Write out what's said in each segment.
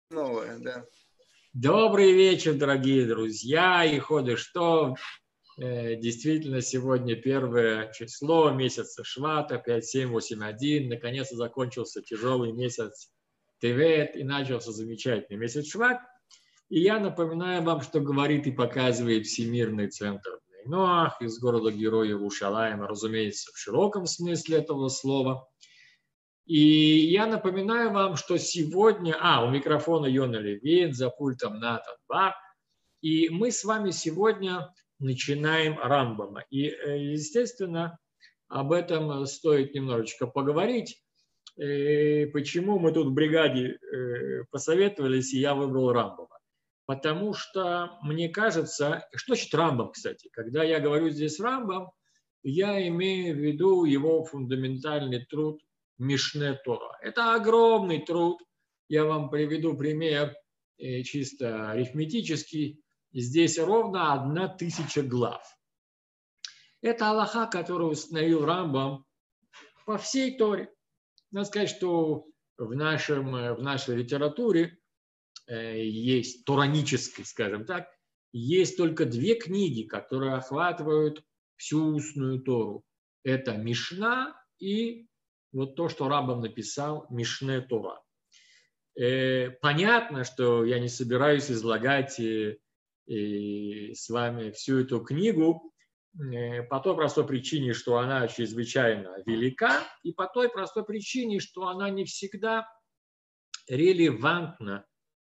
Новое, да. Добрый вечер, дорогие друзья и ходы что. Действительно, сегодня первое число месяца Швата, 5781. Наконец-то закончился тяжелый месяц Тевет и начался замечательный месяц Шват. И я напоминаю вам, что говорит и показывает Всемирный центр Бней-Ноах из города-героя Иерушалайма, разумеется, в широком смысле этого слова. И я напоминаю вам, что сегодня... у микрофона Йона Левин, за пультом Натан Бар. И мы с вами сегодня начинаем Рамбама. И, естественно, об этом стоит немножечко поговорить. Почему мы тут в бригаде посоветовались, и я выбрал Рамбама. Потому что, мне кажется... Что значит Рамбам, кстати? Когда я говорю здесь Рамбам, я имею в виду его фундаментальный труд Мишне Тора. Это огромный труд. Я вам приведу пример чисто арифметический. Здесь ровно 1000 глав. Это алаха, которую установил Рамбам по всей Торе. Надо сказать, что в нашей литературе есть, торанической, скажем так, есть только 2 книги, которые охватывают всю устную Тору. Это Мишна и вот то, что Рамбам написал, Мишне Тора. Понятно, что я не собираюсь излагать с вами всю эту книгу по той простой причине, что она чрезвычайно велика, и по той простой причине, что она не всегда релевантна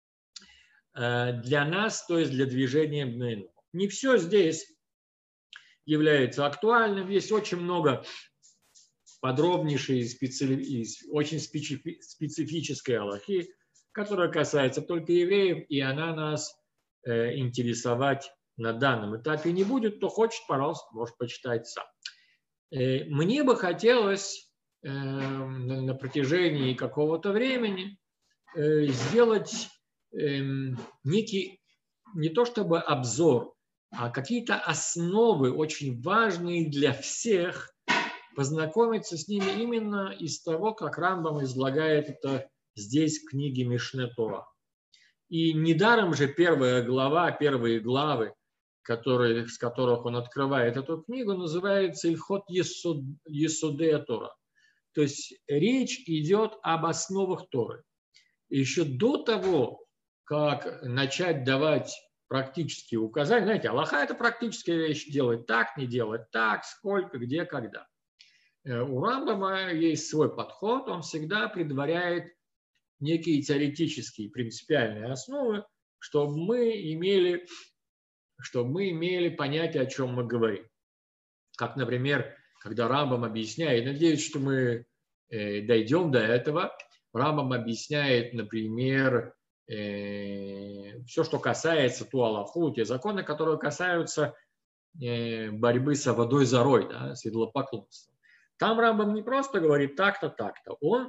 для нас, то есть для движения Бней-Ноах. Не все здесь является актуальным, есть очень много подробнейшей и очень специфической алахи, которая касается только евреев, и она нас интересовать на данном этапе не будет. Кто хочет, пожалуйста, может почитать сам. Мне бы хотелось на протяжении какого-то времени сделать некий, не то чтобы обзор, а какие-то основы, очень важные для всех, познакомиться с ними именно из того, как Рамбам излагает это здесь в книге Мишне Тора. И недаром же первые главы, с которых он открывает эту книгу, называется Ильхот Есодея Тора. То есть речь идет об основах Торы. И еще до того, как начать давать практические указания, знаете, алаха – это практическая вещь, делать так, не делать так, сколько, где, когда. У Рамбама есть свой подход, он всегда предваряет некие теоретические принципиальные основы, чтобы мы имели понятие, о чем мы говорим. Как, например, когда Рамбам объясняет, надеюсь, что мы дойдем до этого, Рамбам объясняет, например, все, что касается ту алаху, те законы, которые касаются борьбы с водой зарой, да, с идолопоклонством. Там Рамбам не просто говорит так-то, так-то. Он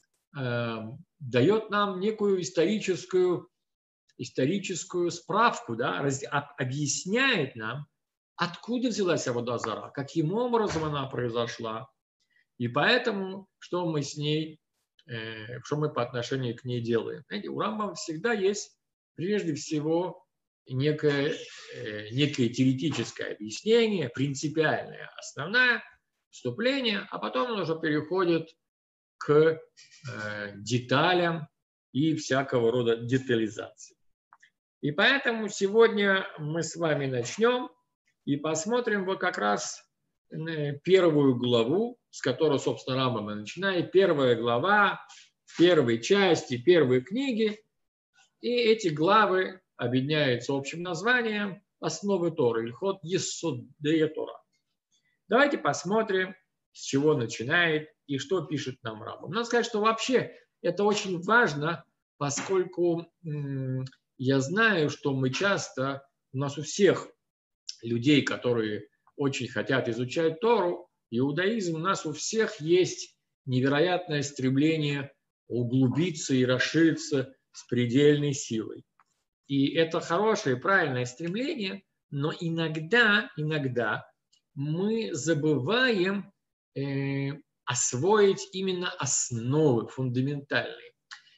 дает нам некую историческую справку, да, объясняет нам, откуда взялась вода зара, каким образом она произошла, и поэтому, что мы по отношению к ней делаем. Знаете, у Рамбама всегда есть, прежде всего, некое теоретическое объяснение, принципиальное, основное вступление, а потом он уже переходит к деталям и всякого рода детализации. И поэтому сегодня мы с вами начнем и посмотрим вот как раз первую главу, с которой, собственно, Рамбам начинает. Первая глава первой части первой книги. И эти главы объединяются общим названием «Основы Торы», Ильхот Есодея Тора. Давайте посмотрим, с чего начинает и что пишет нам Рамбам. Надо сказать, что вообще это очень важно, поскольку я знаю, что мы часто, у нас у всех людей, которые очень хотят изучать Тору, иудаизм, у нас у всех есть невероятное стремление углубиться и расшириться с предельной силой. И это хорошее, правильное стремление, но иногда мы забываем освоить именно основы фундаментальные.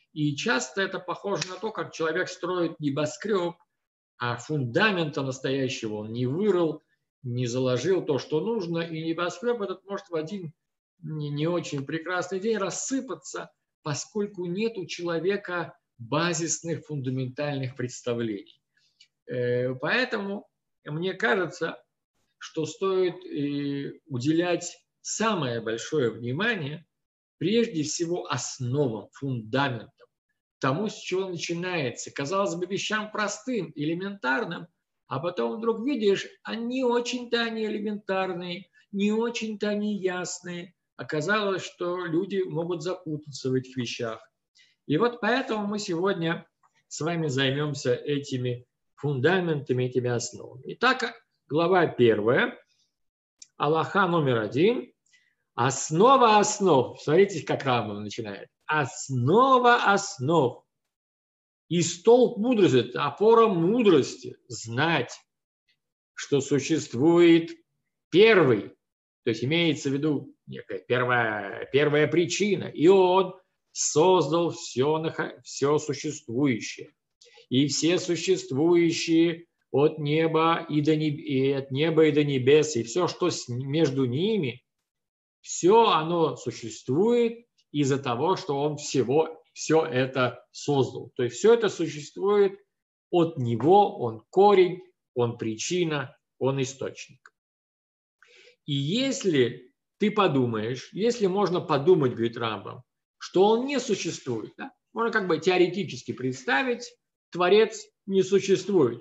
И часто это похоже на то, как человек строит небоскреб, а фундамента настоящего он не вырыл, не заложил то, что нужно, и небоскреб этот может в один не очень прекрасный день рассыпаться, поскольку нет у человека базисных фундаментальных представлений. Поэтому мне кажется, что стоит уделять самое большое внимание прежде всего основам, фундаментам, тому, с чего начинается. Казалось бы, вещам простым, элементарным, а потом вдруг видишь, не очень-то они элементарные, не очень-то они ясные. Оказалось, что люди могут запутаться в этих вещах. И вот поэтому мы сегодня с вами займемся этими фундаментами, этими основами. Итак, глава 1, алаха номер 1. Основа основ. Смотрите, как Рамбам начинает. Основа основ. И столб мудрости, это опора мудрости. Знать, что существует первый. То есть имеется в виду некая первая причина. И он создал все существующее. И все существующие от неба и до небес, и все, что между ними, все оно существует из-за того, что он все это создал. То есть все это существует от него, он корень, он причина, он источник. И если ты подумаешь, если можно подумать, говорит Рамбам, что он не существует, да? Можно как бы теоретически представить, Творец не существует,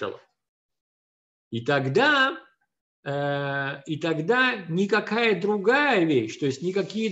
и тогда никакая другая вещь, то есть никакие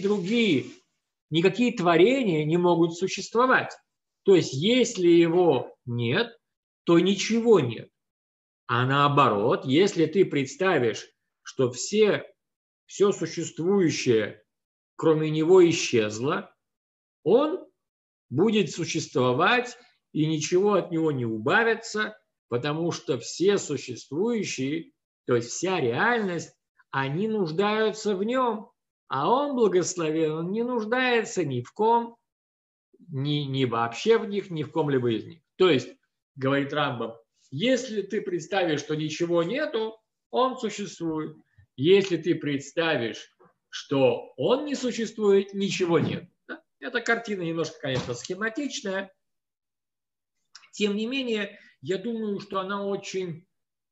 творения не могут существовать. То есть если его нет, то ничего нет. А наоборот, если ты представишь, что все существующее, кроме него, исчезло, он будет существовать, и ничего от него не убавится, потому что все существующие, то есть вся реальность, они нуждаются в нем, а он благословен, он не нуждается ни в ком, ни вообще в них, ни в ком-либо из них. То есть, говорит Рамбам, если ты представишь, что ничего нету, он существует. Если ты представишь, что он не существует, ничего нет. Эта картина немножко, конечно, схематичная. Тем не менее, я думаю, что она очень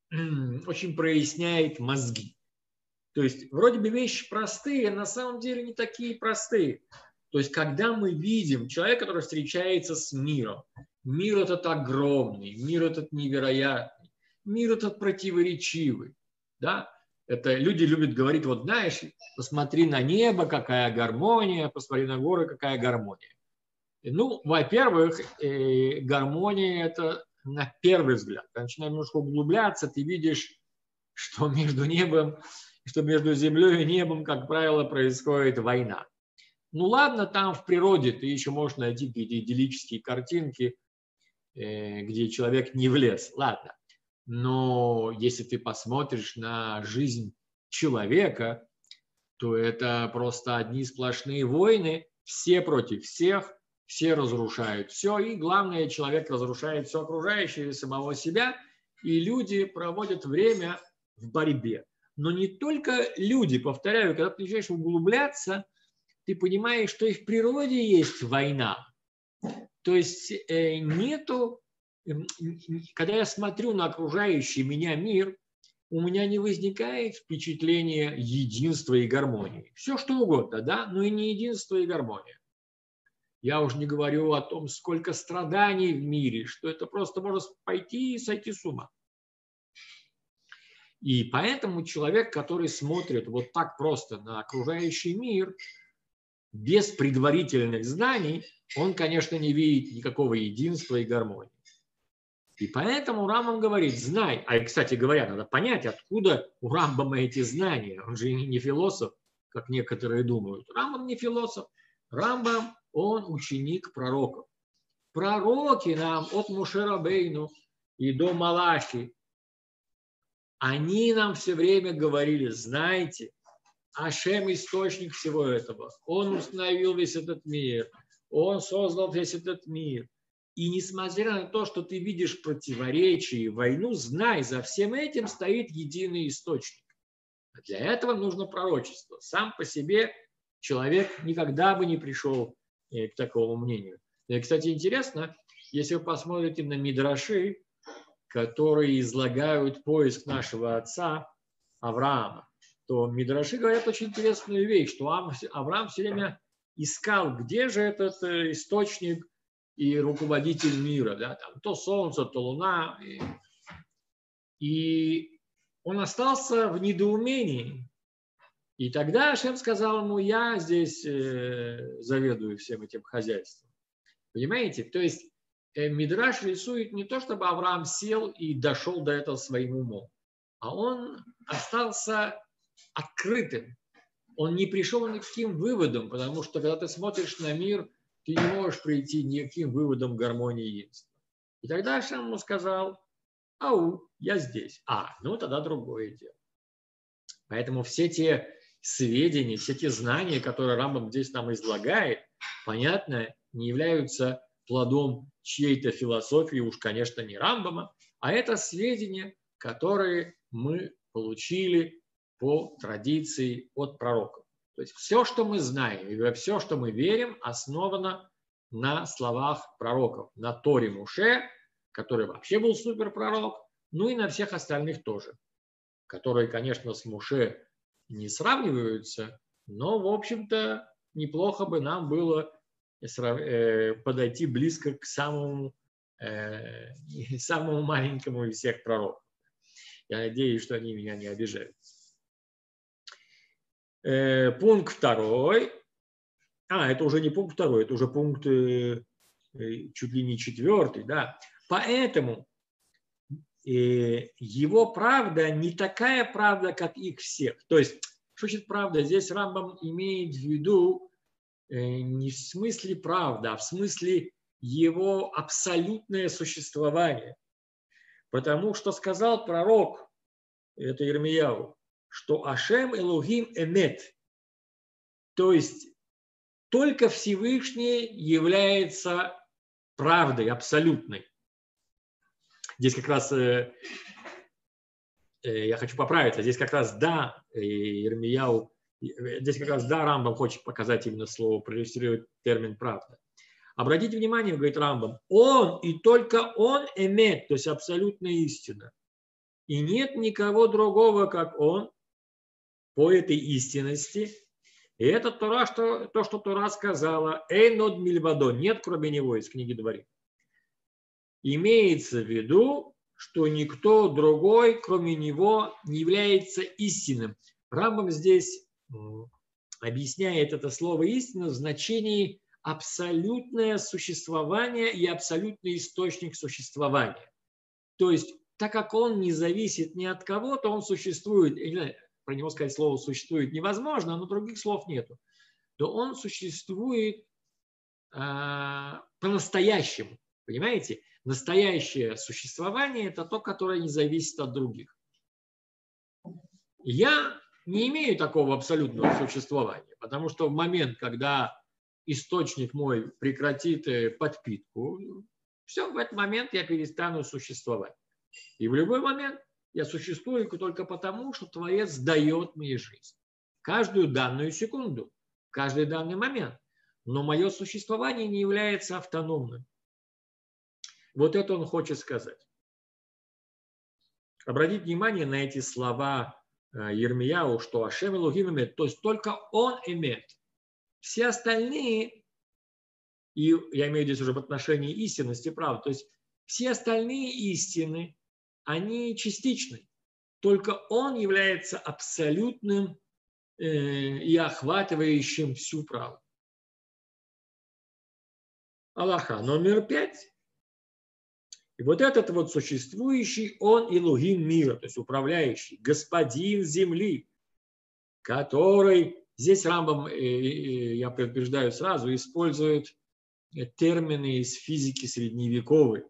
проясняет мозги. То есть, вроде бы вещи простые, а на самом деле не такие простые. То есть, когда мы видим человека, который встречается с миром, мир этот огромный, мир этот невероятный, мир этот противоречивый, да? Это люди любят говорить, вот знаешь, посмотри на небо, какая гармония, посмотри на горы, какая гармония. Ну, во-первых, гармония – это на первый взгляд. Когда начинаешь немножко углубляться, ты видишь, что между небом, что между землей и небом, как правило, происходит война. Ну ладно, там в природе ты еще можешь найти какие-то идиллические картинки, где человек не влез. Ладно. Но если ты посмотришь на жизнь человека, то это просто одни сплошные войны, все против всех, все разрушают все, и главное, человек разрушает все окружающее, самого себя, и люди проводят время в борьбе. Но не только люди, повторяю, когда ты начинаешь углубляться, ты понимаешь, что и в природе есть война. То есть нету, когда я смотрю на окружающий меня мир, у меня не возникает впечатление единства и гармонии. Все что угодно, да, но и не единство и гармония. Я уже не говорю о том, сколько страданий в мире, что это просто может пойти и сойти с ума. И поэтому человек, который смотрит вот так просто на окружающий мир, без предварительных знаний, он, конечно, не видит никакого единства и гармонии. И поэтому Рамбам говорит, знай, а, кстати говоря, надо понять, откуда у Рамбама эти знания. Он же не философ, как некоторые думают. Рамбам не философ. Рамбам, он ученик пророков. Пророки нам от Моше Рабейну и до Малахи, они нам все время говорили, знаете, Ашем источник всего этого. Он установил весь этот мир. Он создал весь этот мир. И несмотря на то, что ты видишь противоречия и войну, знай, за всем этим стоит единый источник. А для этого нужно пророчество. Сам по себе человек никогда бы не пришел к такому мнению. И, кстати, интересно, если вы посмотрите на мидраши, которые излагают поиск нашего отца Авраама, то мидраши говорят очень интересную вещь, что Авраам все время искал, где же этот источник и руководитель мира, да, там, то солнце, то луна. И он остался в недоумении. И тогда Ашем сказал ему: я здесь заведую всем этим хозяйством. Понимаете? То есть Мидраш рисует не то, чтобы Авраам сел и дошел до этого своим умом, а он остался открытым. Он не пришел ни к каким выводам, потому что когда ты смотришь на мир, ты не можешь прийти ни к каким выводам гармонии и единства. И тогда Ашем ему сказал: ау, я здесь. Ну тогда другое дело. Поэтому все те сведения, все те знания, которые Рамбам здесь нам излагает, понятно, не являются плодом чьей-то философии, уж, конечно, не Рамбама, а это сведения, которые мы получили по традиции от пророков. То есть все, что мы знаем, и все, что мы верим, основано на словах пророков, на Торе Муше, который вообще был суперпророк, ну и на всех остальных тоже, которые, конечно, с Муше не сравниваются, но, в общем-то, неплохо бы нам было подойти близко к самому маленькому из всех пророков. Я надеюсь, что они меня не обижают. Пункт второй. Это уже не пункт второй, это уже пункт чуть ли не четвертый. Да. Поэтому его правда не такая правда, как их всех. То есть, что значит правда? Здесь Рамбам имеет в виду не в смысле правда, а в смысле его абсолютное существование. Потому что сказал пророк, это Ирмияу, что Ашем Элохим Эмет, то есть только Всевышний является правдой абсолютной. Здесь как раз, я хочу поправиться, здесь как раз да, Ирмияу, здесь как раз да, Рамбам хочет показать именно слово, проиллюстрировать термин правда. Обратите внимание, говорит Рамбам, он и только он эмет, то есть абсолютная истина. И нет никого другого, как он, по этой истинности. И это Тора, то, что Тора сказала, эйнод мильвадо, нет кроме него, из книги Дворим. Имеется в виду, что никто другой, кроме него, не является истинным. Рамбам здесь объясняет это слово истина в значении абсолютное существование и абсолютный источник существования. То есть, так как он не зависит ни от кого, то он существует. Я не знаю, про него сказать слово «существует» невозможно, но других слов нету. То он существует по-настоящему. Понимаете? Настоящее существование – это то, которое не зависит от других. Я не имею такого абсолютного существования, потому что в момент, когда источник мой прекратит подпитку, все, в этот момент я перестану существовать. И в любой момент я существую только потому, что Творец дает мне жизнь. Каждую данную секунду, каждый данный момент. Но мое существование не является автономным. Вот это он хочет сказать. Обратите внимание на эти слова Йирмияу, что Ашем Элохим эмет, то есть только он эмет. Все остальные, и я имею в виду уже в отношении истинности, правда, то есть все остальные истины, они частичны. Только он является абсолютным и охватывающим всю правду. Аллаха номер 5. И вот этот вот существующий, он Элохим мира, то есть управляющий, господин земли, который, здесь Рамбам, я предупреждаю сразу, использует термины из физики средневековой,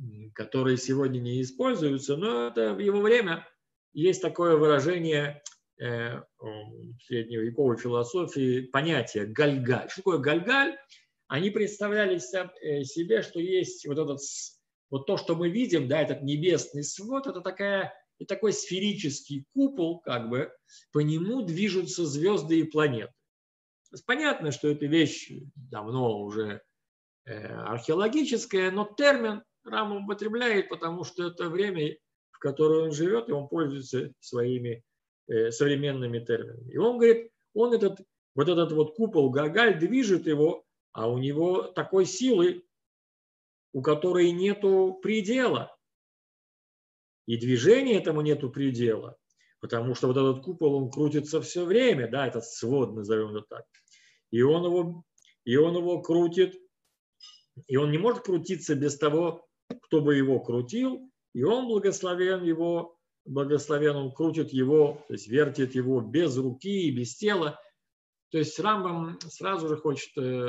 которые сегодня не используются, но это в его время есть такое выражение средневековой философии понятие «гальгаль». Что такое гальгаль? Они представляли себе, что есть вот то, что мы видим, да, этот небесный свод, это такой сферический купол, как бы, по нему движутся звезды и планеты. Понятно, что эта вещь давно уже археологическая, но термин Рамбам употребляет, потому что это время, в которое он живет, и он пользуется своими современными терминами. И он говорит, он этот купол Гагаль движет его, а у него такой силы, у которой нету предела. И движения этому нету предела, потому что вот этот купол, он крутится все время, да, этот свод, назовем это так. И он его крутит, и он не может крутиться без того, кто бы его крутил, и он благословен, он крутит его, то есть вертит его без руки и без тела. То есть Рамбам сразу же хочет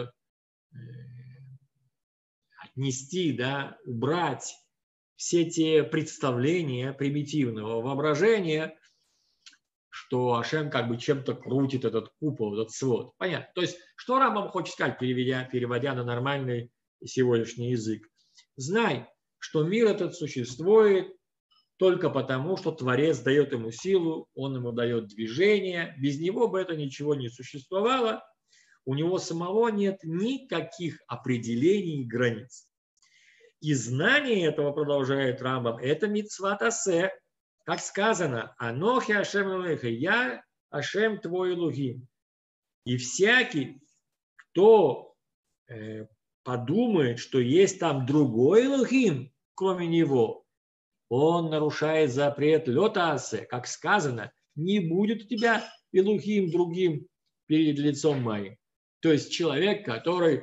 отнести, да, убрать все те представления примитивного воображения, что Ашем как бы чем-то крутит этот купол, этот свод. Понятно. То есть, что Рамбам хочет сказать, переводя на нормальный сегодняшний язык? Знай, что мир этот существует только потому, что Творец дает ему силу, он ему дает движение. Без него бы это ничего не существовало. У него самого нет никаких определений и границ. И знание этого, продолжает Рамбам, это мицват асе. Как сказано, «Анохи Ашем Элохи», «Я Ашем твой Элохим». И всякий, кто подумает, что есть там другой Элохим, кроме него, он нарушает запрет лёта асе. Как сказано, «Не будет у тебя Элохим другим перед лицом моим». То есть человек, который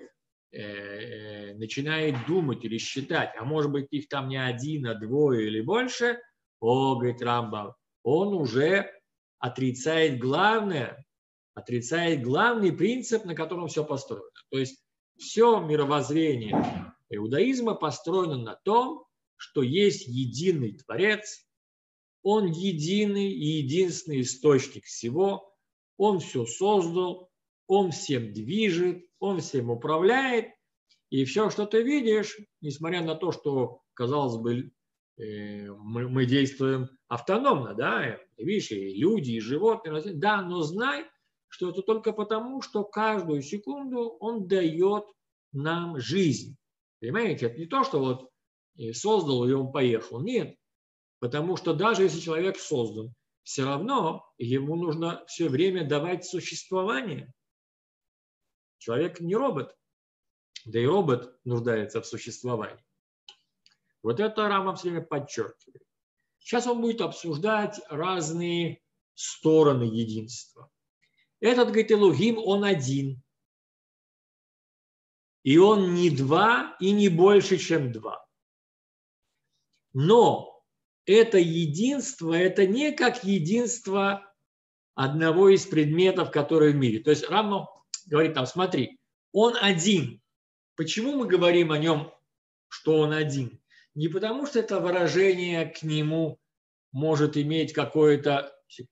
начинает думать или считать, а может быть их там не один, а двое или больше, говорит Рамбам, он уже отрицает главный принцип, на котором все построено. То есть все мировоззрение иудаизма построено на том, что есть единый Творец, он единый и единственный источник всего, он все создал, он всем движет, он всем управляет, и все, что ты видишь, несмотря на то, что, казалось бы, мы действуем автономно, да, видишь, и люди, и животные, да, но знай, что это только потому, что каждую секунду он дает нам жизнь. Понимаете, это не то, что вот создал и он поехал, нет, потому что даже если человек создан, все равно ему нужно все время давать существование. Человек не робот, да и робот нуждается в существовании. Вот это Рамбам все время подчеркивает. Сейчас он будет обсуждать разные стороны единства. Этот, говорит, Элохим, он один. И он не два, и не больше, чем два. Но это единство, это не как единство одного из предметов, которые в мире. То есть Рамбам говорит там, смотри, он один. Почему мы говорим о нем, что он один? Не потому, что это выражение к нему может иметь какое-то,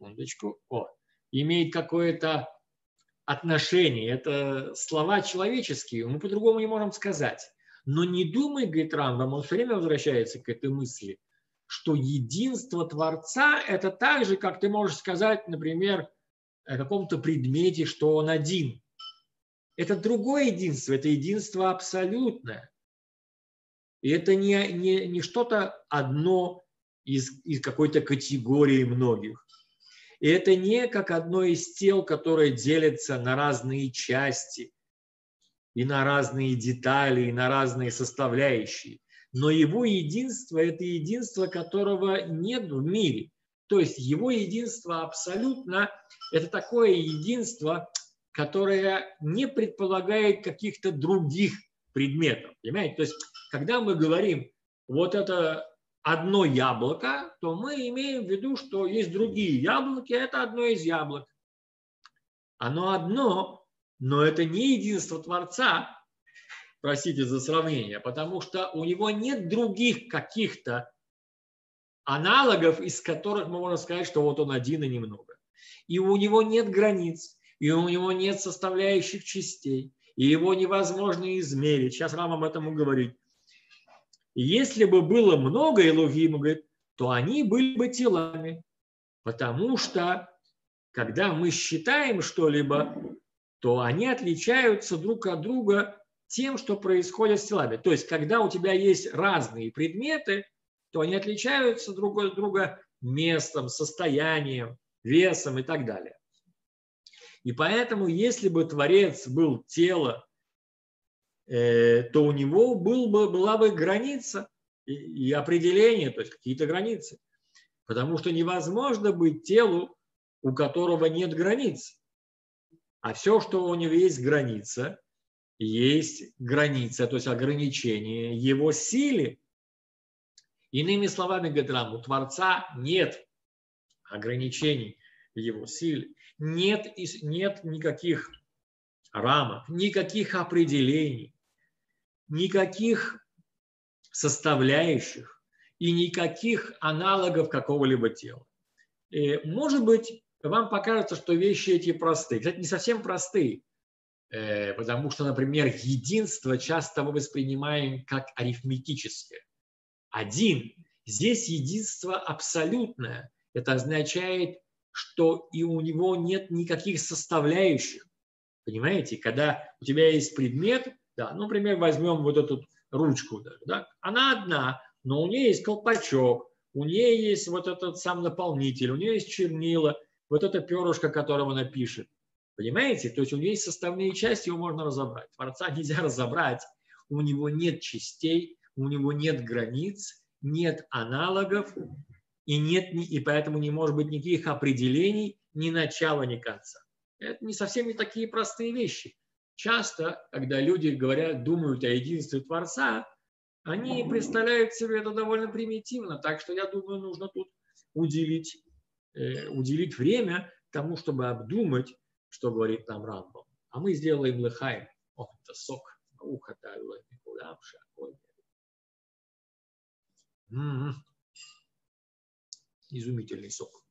имеет какое-то отношение. Это слова человеческие, мы по-другому не можем сказать. Но не думай, говорит Рамбам, он все время возвращается к этой мысли, что единство Творца – это так же, как ты можешь сказать, например, о каком-то предмете, что он один. Это другое единство, это единство абсолютное. И это не что-то одно из какой-то категории многих. И это не как одно из тел, которое делится на разные части, и на разные детали, и на разные составляющие. Но его единство – это единство, которого нет в мире. То есть его единство абсолютно – это такое единство, которое не предполагает каких-то других предметов. Понимаете? То есть, когда мы говорим, вот это одно яблоко, то мы имеем в виду, что есть другие яблоки, это одно из яблок. Оно одно, но это не единство Творца, простите за сравнение, потому что у него нет других каких-то аналогов, из которых мы можем сказать, что вот он один и немного. и у него нет границ, и у него нет составляющих частей, и его невозможно измерить. Сейчас Рамбам этому говорит. И если бы было много Элохим, говорит, то они были бы телами. Потому что, когда мы считаем что-либо, то они отличаются друг от друга тем, что происходит с телами. То есть, когда у тебя есть разные предметы, то они отличаются друг от друга местом, состоянием, весом и так далее. И поэтому, если бы Творец был тело, то у него была бы граница и определение, то есть какие-то границы. Потому что невозможно быть телу, у которого нет границ. А все, что у него есть граница, то есть ограничение его силе. Иными словами, говорит Рам, у Творца нет ограничений в его силе, нет никаких рамок, никаких определений, никаких составляющих и никаких аналогов какого-либо тела. И, может быть, вам покажется, что вещи эти простые. Кстати, не совсем простые, потому что, например, единство часто мы воспринимаем как арифметическое. Один. Здесь единство абсолютное. Это означает, что и у него нет никаких составляющих. Понимаете? Когда у тебя есть предмет, да, ну, например, возьмем вот эту ручку, да, она одна, но у нее есть колпачок, у нее есть вот этот сам наполнитель, у нее есть чернила, вот это перышко, которым она пишет. Понимаете? То есть у нее есть составные части, его можно разобрать. Творца нельзя разобрать. У него нет частей, у него нет границ, нет аналогов, и поэтому не может быть никаких определений, ни начала, ни конца. Это не совсем не такие простые вещи. Часто, когда люди думают о единстве Творца, они представляют себе это довольно примитивно. Так что, я думаю, нужно тут уделить время тому, чтобы обдумать, что говорит нам Рамбам. А мы сделаем лехаим. Ох, это сок. Изумительный сок.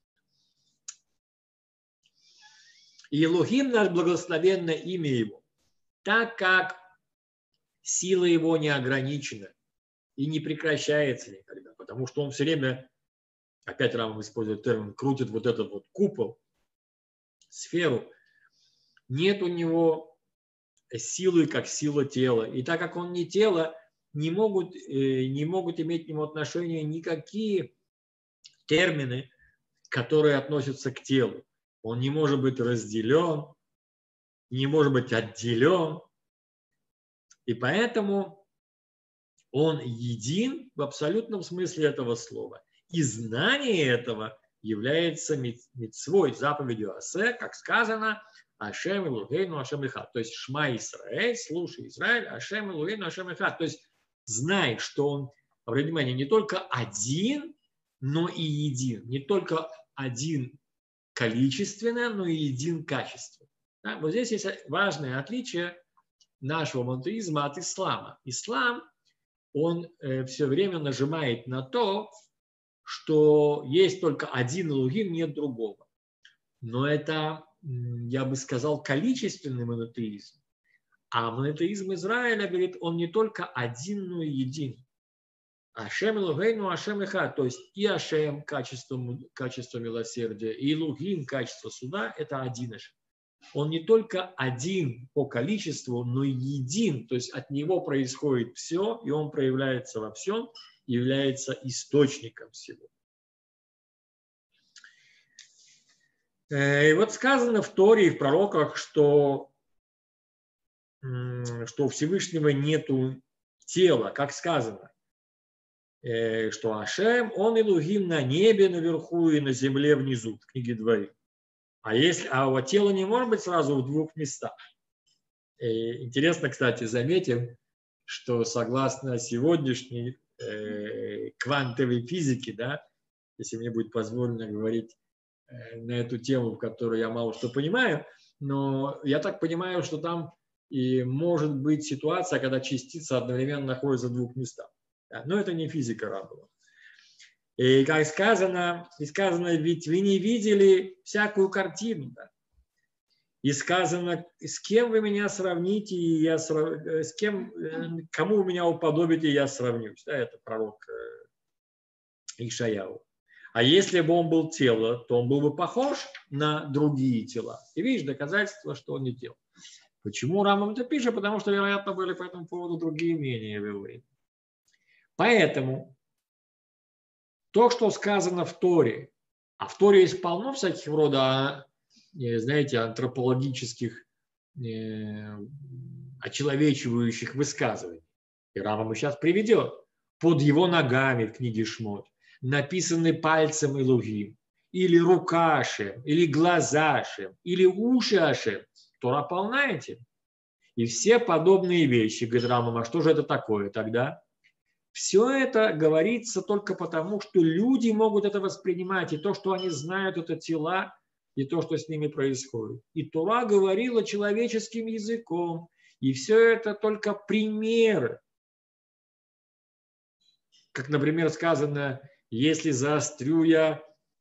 И Элохим наш, благословенное имя его, так как сила его не ограничена и не прекращается никогда, потому что он все время, опять Рамбам использует термин, крутит вот этот вот купол, сферу, нет у него силы, как сила тела. И так как он не тело, не могут иметь к нему отношения никакие термины, которые относятся к телу. Он не может быть разделен, не может быть отделен. И поэтому он един в абсолютном смысле этого слова. И знание этого является мицвой, заповедью Асе, как сказано, Ашем Элохейну Ашем Эхад. То есть Шма Исраэль, слушай Израиль, Ашем Элохейну Ашем Эхад. То есть знай, что он, обратите внимание, не только один, но и един. Не только один количественно, но и един качественно. Да? Вот здесь есть важное отличие нашего монотеизма от ислама. Ислам, он все время нажимает на то, что есть только один Элохим, нет другого. Но это, я бы сказал, количественный монотеизм. А монотеизм Израиля, говорит, он не только один, но и един. Ашем Элохейну Ашем Эхад, то есть и Ашем качество милосердия, и Элохим качество суда, это один Ашем. Он не только один по количеству, но и един, то есть от него происходит все, и он проявляется во всем, является источником всего. И вот сказано в Торе и в пророках, что у Всевышнего нету тела, как сказано, что Ашем, он Элохим на небе наверху и на земле внизу, в книге Дворим. А тело не может быть сразу в двух местах. Интересно, кстати, заметим, что согласно сегодняшней квантовой физике, да, если мне будет позволено говорить на эту тему, в которой я мало что понимаю, но я так понимаю, что там и может быть ситуация, когда частица одновременно находится в двух местах. Да, но это не физика Рамбова. И как сказано, ведь вы не видели всякую картину. Да? И сказано, с кем вы меня сравните, и я с кем, кому вы меня уподобите, я сравнюсь. Да, это пророк Ишаяу. А если бы он был тело, то он был бы похож на другие тела. И видишь, доказательство, что он не тело. Почему Рамбам это пишет? Потому что, вероятно, были по этому поводу другие мнения в его время. Поэтому то, что сказано в Торе, а в Торе есть полно всяких рода, знаете, антропологических, очеловечивающих высказываний. И Рамбам сейчас приведет. Под его ногами в книге Шмот написаны пальцем Элохим, или рука Ашем, или глаза Ашем, или уши Ашем. Тора полна этим. И все подобные вещи, говорит Рамбам, а что же это такое тогда? Все это говорится только потому, что люди могут это воспринимать, и то, что они знают, это тела, и то, что с ними происходит. И Тора говорила человеческим языком, и все это только примеры. Как, например, сказано, если заострю я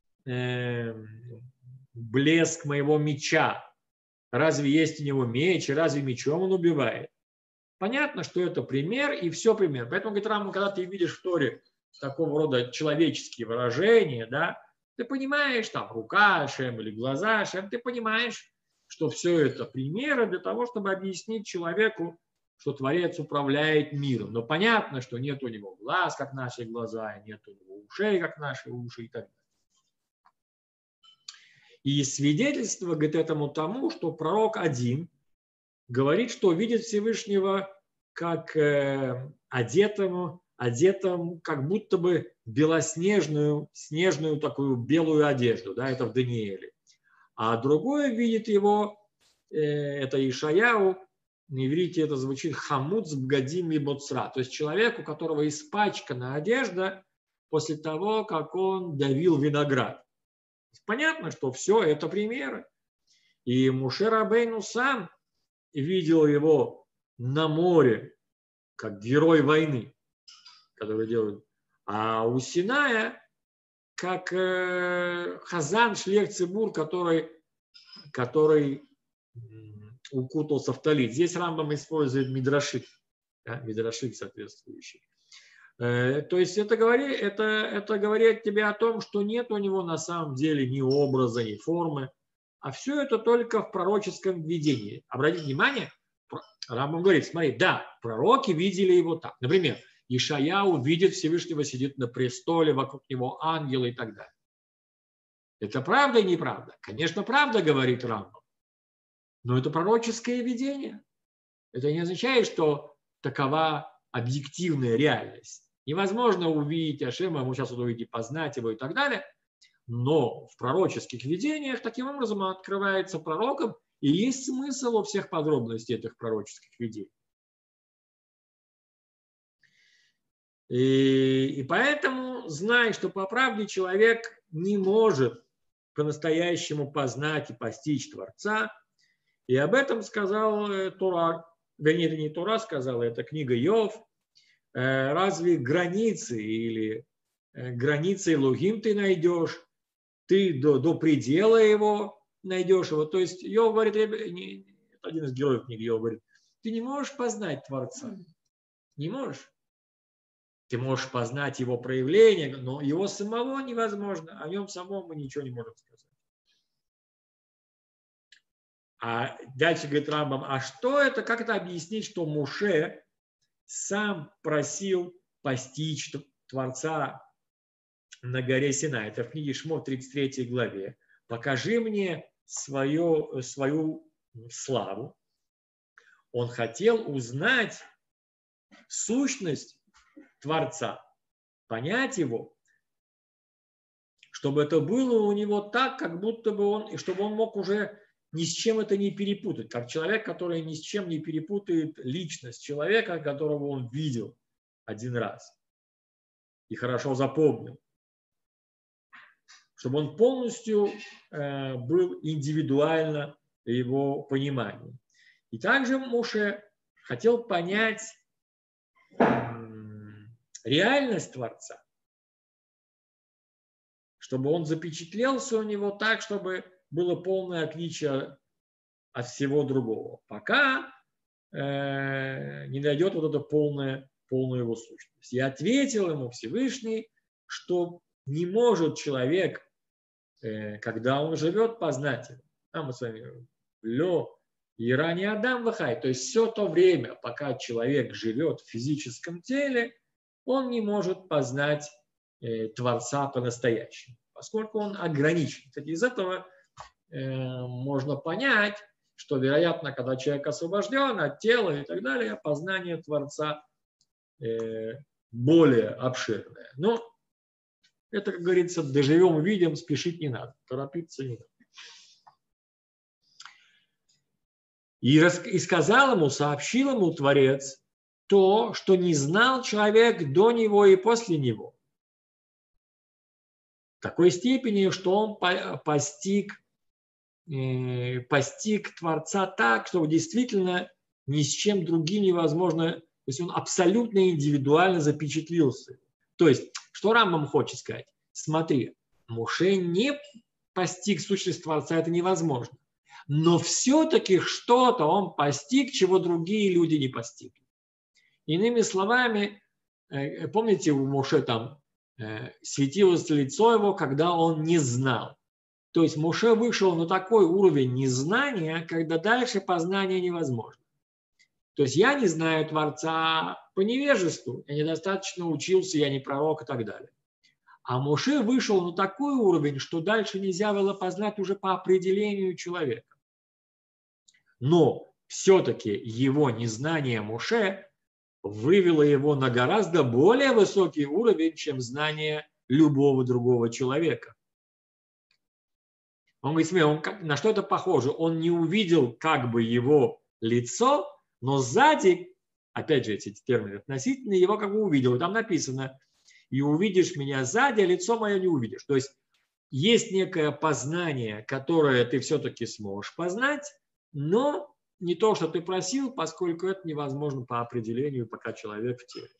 блеск моего меча, разве есть у него меч, и разве мечом он убивает? Понятно, что это пример, и все пример. Поэтому, говорит Рамбам, когда ты видишь в Торе такого рода человеческие выражения, да, ты понимаешь, там, рука Ашем или глаза Ашем, ты понимаешь, что все это примеры для того, чтобы объяснить человеку, что Творец управляет миром. Но понятно, что нет у него глаз, как наши глаза, и нет у него ушей, как наши уши и так далее. И свидетельство, говорит, этому тому, что пророк один говорит, что видит Всевышнего как одетым, как будто бы белоснежную, снежную такую белую одежду, да, это в Данииле. А другое видит его, это Ишаяу, на иврите это звучит хамуц бгадим и боцра, то есть человек, у которого испачкана одежда после того, как он давил виноград. Понятно, что все это примеры. И Моше Рабейну сам видел его на море, как герой войны, который делает. А у Синая, как Хазан Шлех Цибур, который укутался в талит. Здесь Рамбам использует мидраши, да, мидраши соответствующие. То есть это говорит тебе о том, что нет у него на самом деле ни образа, ни формы, а все это только в пророческом видении. Обратите внимание, Рамбам говорит, смотри, да, пророки видели его так. Например, Ишаяу видит Всевышнего, сидит на престоле, вокруг него ангелы и так далее. Это правда и неправда? Конечно, правда, говорит Рамбам. Но это пророческое видение. Это не означает, что такова объективная реальность. Невозможно увидеть Ашема, ему сейчас увидеть, познать его и так далее. Но в пророческих видениях таким образом он открывается пророком, и есть смысл во всех подробностях этих пророческих видений. И поэтому знай, что по правде человек не может по-настоящему познать и постичь Творца. И об этом сказал Тора. Да нет, это не Тора сказала, это книга Йов. Разве границы или границы Элохим ты найдешь? Ты до предела его найдешь его. То есть Йов говорит, это один из героев книги Йов говорит, ты не можешь познать Творца. Не можешь. Ты можешь познать его проявление, но его самого невозможно. О нем самом мы ничего не можем сказать. А дальше говорит Рамбам, а что это, как это объяснить, что Моше сам просил постичь Творца на горе Синай? Это в книге Шмот 33 главе. Покажи мне свою славу. Он хотел узнать сущность Творца, понять его, чтобы это было у него так, как будто бы он, и чтобы он мог уже ни с чем это не перепутать, как человек, который ни с чем не перепутает личность человека, которого он видел один раз и хорошо запомнил, чтобы он полностью был индивидуально в его понимании. И также Моше хотел понять реальность Творца. чтобы он запечатлелся у него так, чтобы было полное отличие от всего другого, пока не найдет вот это полную его сущность. И ответил ему Всевышний, что не может человек, когда он живет, познать его. Там мы с вами лё и ранее Адам вахай, то есть все то время, пока человек живет в физическом теле, он не может познать Творца по-настоящему, поскольку он ограничен. Кстати, из этого можно понять, что, вероятно, когда человек освобожден от тела и так далее, познание Творца более обширное. Но это, как говорится, доживем, увидим, спешить не надо, торопиться не надо. И сказал ему, сообщил ему Творец то, что не знал человек до него и после него. В такой степени, что он постиг Творца так, что действительно ни с чем другим невозможно, то есть он абсолютно индивидуально запечатлился. То есть, что Рамбам хочет сказать? Смотри, Моше не постиг сущность Творца, это невозможно. Но все-таки что-то он постиг, чего другие люди не постигли. Иными словами, помните, у Моше там светилось лицо его, когда он не знал. То есть Моше вышел на такой уровень незнания, когда дальше познание невозможно. То есть я не знаю Творца по невежеству, я недостаточно учился, я не пророк и так далее. А Моше вышел на такой уровень, что дальше нельзя было познать уже по определению человека. Но все-таки его незнание Моше вывело его на гораздо более высокий уровень, чем знание любого другого человека. Он говорит, смотри, на что это похоже? Он не увидел как бы его лицо, но сзади, опять же, эти термины относительные, его как бы увидел. И там написано, и увидишь меня сзади, а лицо мое не увидишь. То есть некое познание, которое ты все-таки сможешь познать, но не то, что ты просил, поскольку это невозможно по определению, пока человек в теле.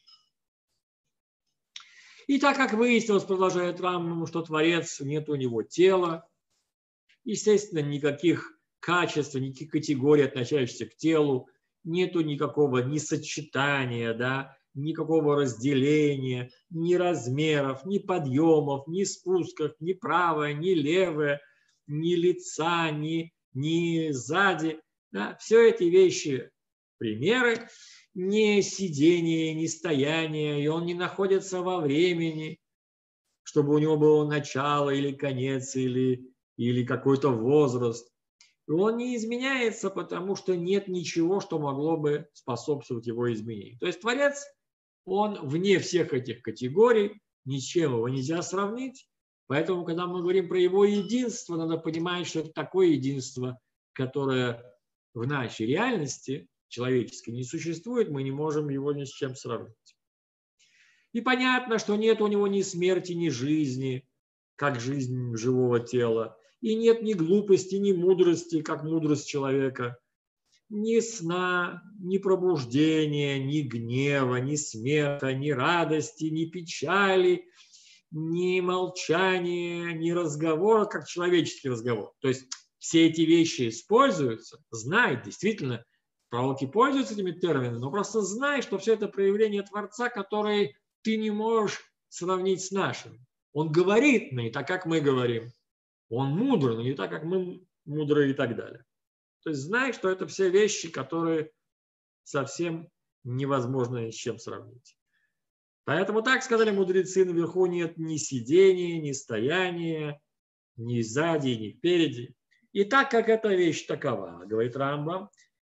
И так как выяснилось, продолжает Рамбам, что Творец, нет у него тела, естественно, никаких качеств, никаких категорий, относящихся к телу, нету никакого ни сочетания, да, никакого разделения, ни размеров, ни подъемов, ни спусков, ни правое, ни левое, ни лица, ни сзади. Да, все эти вещи, примеры, не сидение, не стояние, и он не находится во времени, чтобы у него было начало или конец, или какой-то возраст. И он не изменяется, потому что нет ничего, что могло бы способствовать его изменению. То есть Творец, он вне всех этих категорий, ни с чем его нельзя сравнить. Поэтому, когда мы говорим про его единство, надо понимать, что это такое единство, которое в нашей реальности человеческой не существует, мы не можем его ни с чем сравнить. И понятно, что нет у него ни смерти, ни жизни, как жизнь живого тела, и нет ни глупости, ни мудрости, как мудрость человека, ни сна, ни пробуждения, ни гнева, ни смеха, ни радости, ни печали, ни молчания, ни разговора, как человеческий разговор. То есть все эти вещи используются, знай, действительно, пророки пользуются этими терминами, но просто знай, что все это проявление Творца, которое ты не можешь сравнить с нашим. Он говорит, но не так, как мы говорим. Он мудр, но не так, как мы мудры и так далее. То есть знай, что это все вещи, которые совсем невозможно ни с чем сравнить. Поэтому так сказали мудрецы, наверху нет ни сидения, ни стояния, ни сзади, ни впереди. И так как эта вещь такова, говорит Рамбам,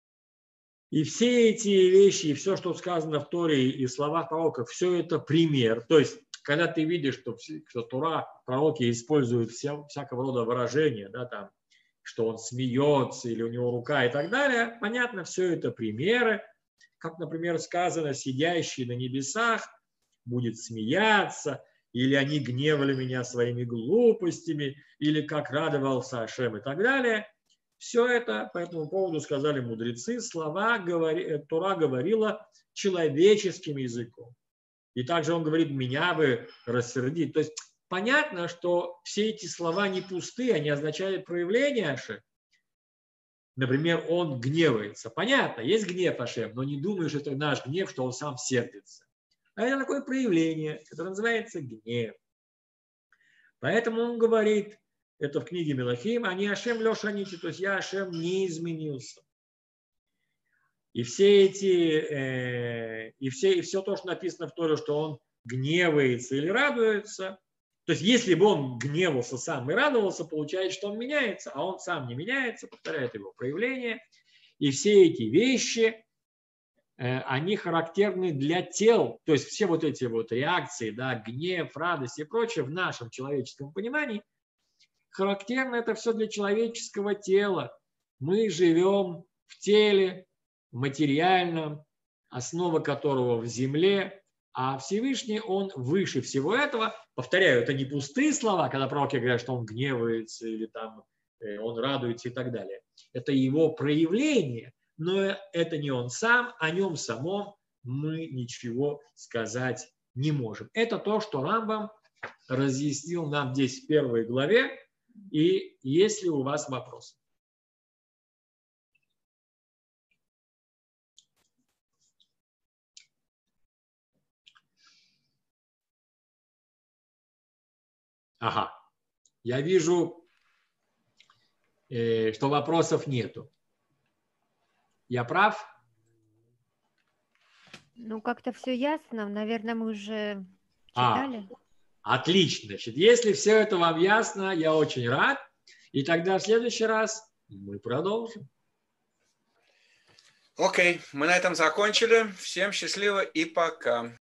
и все эти вещи, и все, что сказано в Торе и в словах пророков, все это пример. То есть, когда ты видишь, что Тора, пророки используют всякого рода выражения, да, там, что он смеется или у него рука и так далее, понятно, все это примеры. Как, например, сказано, сидящий на небесах будет смеяться, или они гневали меня своими глупостями, или как радовался Ашем и так далее. Все это по этому поводу сказали мудрецы, Тора говорила человеческим языком. И также он говорит, меня бы рассердить. То есть понятно, что все эти слова не пустые, они означают проявление Ашем. Например, он гневается. Понятно, есть гнев Ашем, но не думаю, что это наш гнев, что он сам сердится. А это такое проявление, которое называется гнев. Поэтому он говорит, это в книге Мелахим, они Ашем лешанити, то есть я Ашем не изменился. И все то, что написано в Торе, что он гневается или радуется, то есть если бы он гневался сам и радовался, получается, что он меняется, а он сам не меняется, повторяет его проявление. И все эти вещи, они характерны для тел, то есть все вот эти вот реакции, да, гнев, радость и прочее в нашем человеческом понимании, характерно это все для человеческого тела. Мы живем в теле материальном, основа которого в земле, а Всевышний, он выше всего этого. Повторяю, это не пустые слова, когда пророки говорят, что он гневается или там он радуется и так далее. Это его проявление, но это не он сам, о нем самом мы ничего сказать не можем. Это то, что Рамбам разъяснил нам здесь в первой главе. И есть ли у вас вопросы? Ага, я вижу, что вопросов нету. Я прав? Ну, как-то все ясно. Наверное, мы уже читали. Отлично. Значит, если все это вам ясно, я очень рад. И тогда в следующий раз мы продолжим. Окей, мы на этом закончили. Всем счастливо и пока.